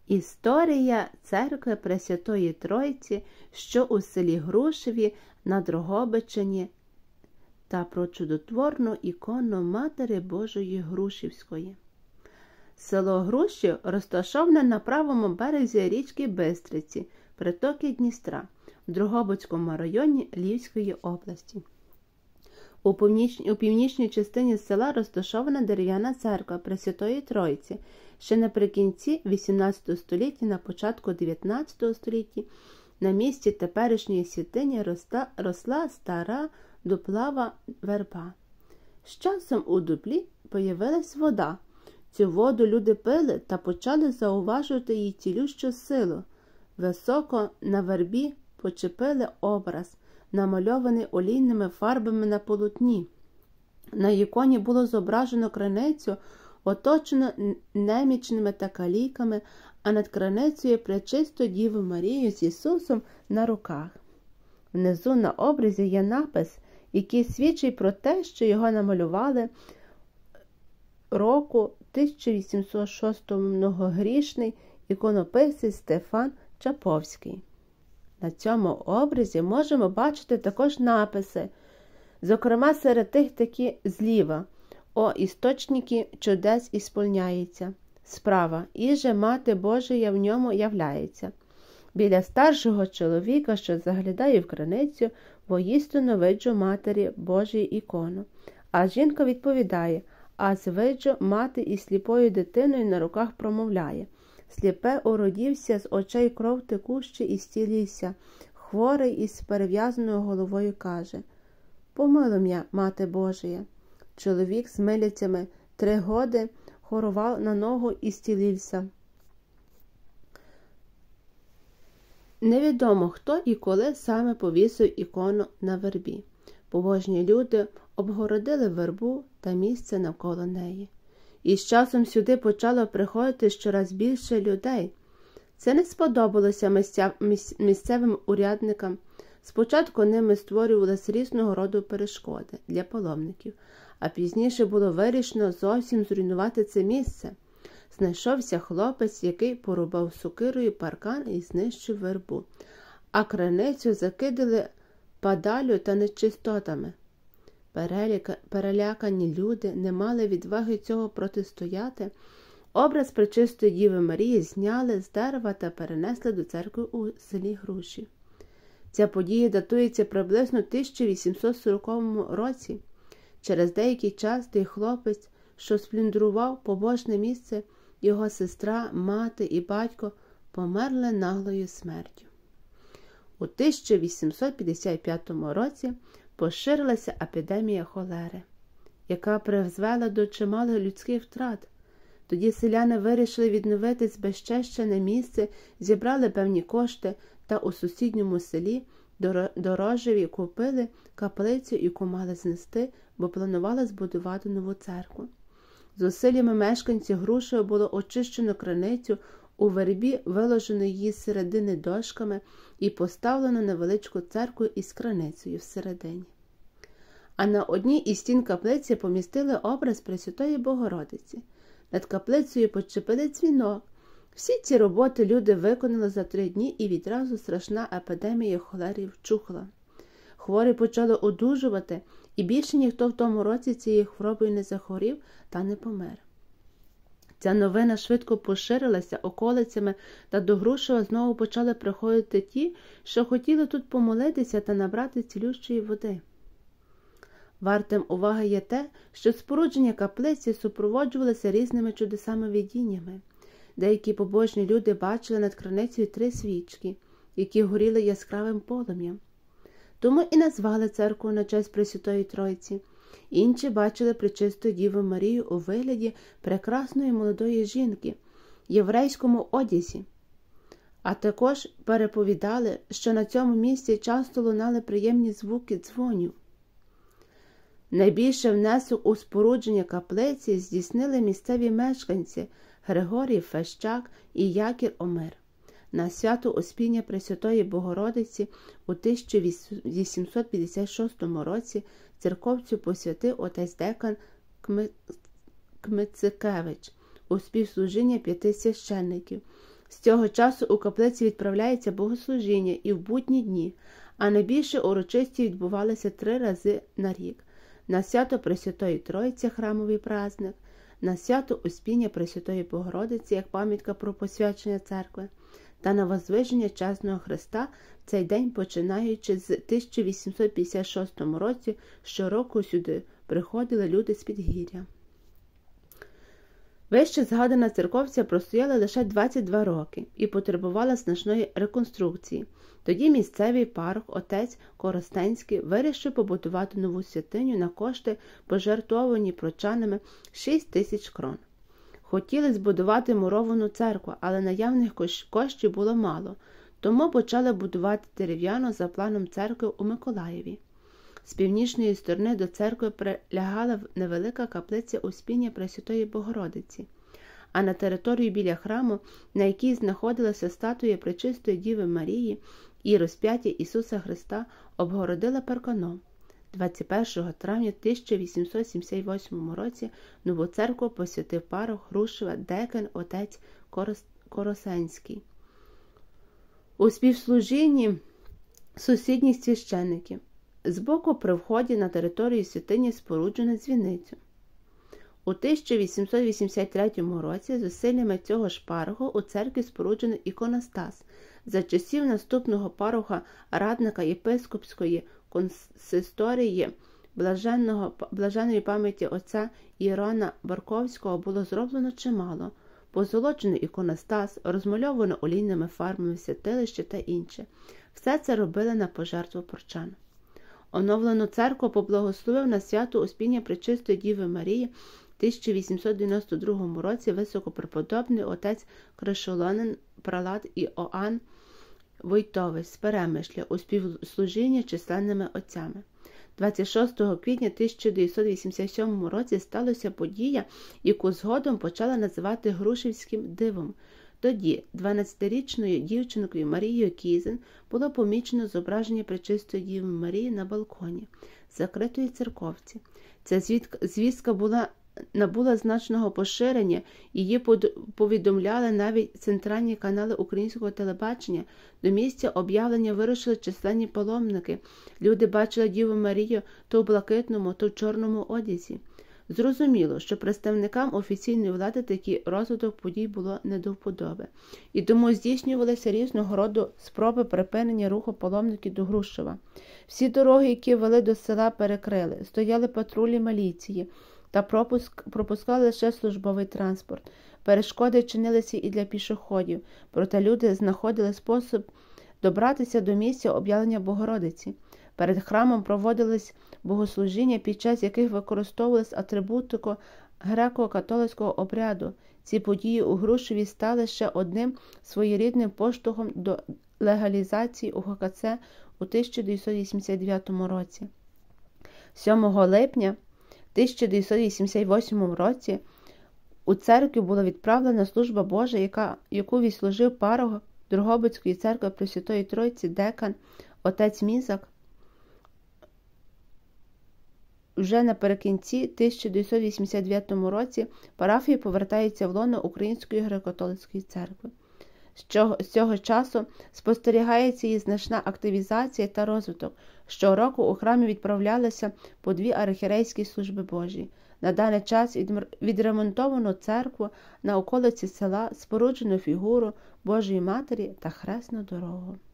Історія церкви Пресвятої Тройці, що у селі Грушеві на Дрогобичині, та про чудотворну ікону Матері Божої Грушівської. Село Грушів розташоване на правому березі річки Бистриці, притоки Дністра, в Дрогобицькому районі Львівської області. У північній частині села розташована дерев'яна церква Пресвятої Тройці. Ще наприкінці XVIII століття, на початку XIX століття, на місці теперішньої святині росла стара дуплава верба. З часом у дуплі появилась вода. Цю воду люди пили та почали зауважувати її цілющу силу. Високо на вербі почепили образ, намальований олійними фарбами на полотні. На іконі було зображено криницю, оточено немічними та каліками, а над криницею Пречисту Діву Марію з Ісусом на руках. Внизу на образі є напис, який свідчить про те, що його намалювали року 1806 многогрішний іконописець Стефан Чаповський. На цьому образі можемо бачити також написи, зокрема серед тих такі зліва: «О істочники чудес ісполняється», справа: «Іже Мати Божия в ньому являється». Біля старшого чоловіка, що заглядає в криницю, воістину виджу Матері Божої ікону. А жінка відповідає: «Аз виджу мати із сліпою дитиною на руках промовляє. Сліпе уродівся, з очей кров текуща і стілівся. Хворий із перев'язаною головою каже: помилуй м'я, Мати Божия». Чоловік з милицями 3 годи хорував на ногу і стілівся. Невідомо, хто і коли саме повісив ікону на вербі. Побожні люди обгородили вербу та місце навколо неї. І з часом сюди почало приходити щораз більше людей. Це не сподобалося місцевим урядникам. Спочатку ними створювалися різного роду перешкоди для паломників, а пізніше було вирішено зовсім зруйнувати це місце. Знайшовся хлопець, який порубав сокирою паркан і знищив вербу, а криницю закидали падалю та нечистотами. Перелякані люди не мали відваги цього протистояти. Образ Пречистої Діви Марії зняли з дерева та перенесли до церкви у селі Грушів. Ця подія датується приблизно 1840 році. Через деякий час той хлопець, що сплюндрував побожне місце, його сестра, мати і батько померли наглою смертю. У 1855 році поширилася епідемія холери, яка призвела до чималих людських втрат. Тоді селяни вирішили відновити збезчещене місце, зібрали певні кошти та у сусідньому селі Дорожеві купили каплицю, яку мали знести, бо планували збудувати нову церкву. Зусиллями мешканців Грушева було очищено криницю, у вербі виложено її з середини дошками і поставлено невеличку церкву із криницею всередині. А на одній із стін каплиці помістили образ Пресвятої Богородиці. Над каплицею почепили дзвінок. Всі ці роботи люди виконали за 3 дні, і відразу страшна епідемія холери вчухла. Хворі почали одужувати, і більше ніхто в тому році цією хворобою не захворів та не помер. Ця новина швидко поширилася околицями, та до Грушева знову почали приходити ті, що хотіли тут помолитися та набрати цілющої води. Вартим уваги є те, що спорудження каплиці супроводжувалося різними чудесами-видіннями. Деякі побожні люди бачили над криницею 3 свічки, які горіли яскравим полум'ям. Тому і назвали церкву на честь Пресвятої Тройці. Інші бачили Пречисту Діву Марію у вигляді прекрасної молодої жінки в єврейському одязі. А також переповідали, що на цьому місці часто лунали приємні звуки дзвонів. Найбільше внесок у спорудження каплиці здійснили місцеві мешканці Григорій Фещак і Якір Омир. На свято Успіння Пресвятої Богородиці у 1856 році церковцю посвятив отець декан Кмицикевич у співслужіння 5 священників. З цього часу у каплиці відправляється богослужіння і в будні дні, а найбільше урочисті відбувалися 3 рази на рік. На свято Пресвятої Троїці храмовий праздник, на свято Успіння Пресвятої Богородиці як пам'ятка про посвячення церкви, та на возвиження Чесного Христа в цей день, починаючи з 1856 році, щороку сюди приходили люди з Підгір'я. Вище згадана церковця простояла лише 22 роки і потребувала значної реконструкції. Тоді місцевий парох, отець Коростенський, вирішив побудувати нову святиню на кошти, пожертвовані прочанами 6 тисяч крон. Хотіли збудувати муровану церкву, але наявних коштів було мало, тому почали будувати дерев'яну за планом церкви у Миколаєві. З північної сторони до церкви прилягала невелика каплиця Успіння Пресвятої Богородиці, а на території біля храму, на якій знаходилася статуя Пречистої Діви Марії і розп'яття Ісуса Христа, обгородила парканом. 21 травня 1878 році нову церкву посвятив парох Грушева декан отець Коростенський. У співслужінні сусідніх священиків. Збоку при вході на територію святині споруджено дзвіницю. У 1883 році зусиллями цього ж пароху у церкві споруджено іконостас. За часів наступного пароха, радника єпископської консисторії блаженної пам'яті отця Ірона Барковського було зроблено чимало. Позолочено іконостас, розмальовано олійними фарбами святилище та інше. Все це робили на пожертву порчан. Оновлену церкву поблагословив на свято Успіння Пречистої Діви Марії в 1892 році високопреподобний отець Кришолонин пралат Іоанн Войтович з Перемишля у співслужінні численними отцями. 26 квітня 1987 році сталася подія, яку згодом почали називати Грушевським дивом. Тоді 12-річною дівчинкою Марією Кізин було помічено зображення Пречистої Діви Марії на балконі закритої церковці. Ця звістка набула значного поширення, її повідомляли навіть центральні канали українського телебачення. До місця об'явлення вирушили численні паломники. Люди бачили Діву Марію то в блакитному, то в чорному одязі. Зрозуміло, що представникам офіційної влади такий розвиток подій було не до вподоби, і тому здійснювалися різного роду спроби припинення руху паломників до Грушева. Всі дороги, які вели до села, перекрили, стояли патрулі міліції та пропускали лише службовий транспорт. Перешкоди чинилися і для пішоходів, проте люди знаходили спосіб добратися до місця об'явлення Богородиці. Перед храмом проводились богослужіння, під час яких використовувалась атрибутика греко-католицького обряду. Ці події у Грушеві стали ще одним своєрідним поштовхом до легалізації УГКЦ у 1989 році. 7 липня 1988 році у церкві була відправлена служба Божа, яку відслужив парох Дрогобицької церкви Пресвятої Тройці декан отець Мізак. Вже наприкінці 1989 році парафія повертається в лоно Української греко-католицької церкви. З цього часу спостерігається її значна активізація та розвиток. Щороку у храмі відправлялися по 2 архієрейські служби Божі. На даний час відремонтовано церкву, на околиці села споруджено фігуру Божої Матері та хресну дорогу.